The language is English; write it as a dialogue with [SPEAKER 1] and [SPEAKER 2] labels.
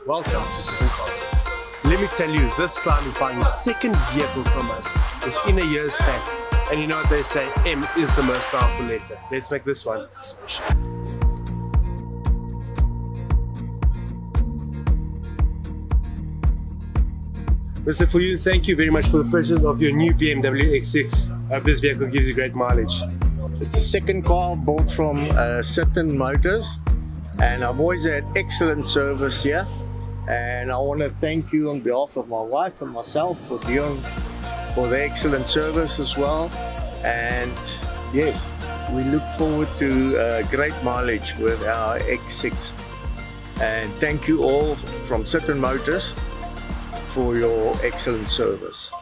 [SPEAKER 1] Welcome to Citton Cars. Let me tell you, this client is buying a second vehicle from us within a year's span. And you know what they say, M is the most powerful letter. Let's make this one special. Mr. Fuyu, thank you very much for the purchase of your new BMW X6. I hope this vehicle gives you great mileage.
[SPEAKER 2] It's a second car bought from Citton Motors, and I've always had excellent service here. And I want to thank you on behalf of my wife and myself for the excellent service as well. And yes, we look forward to great mileage with our X6. And thank you all from Citton Motors for your excellent service.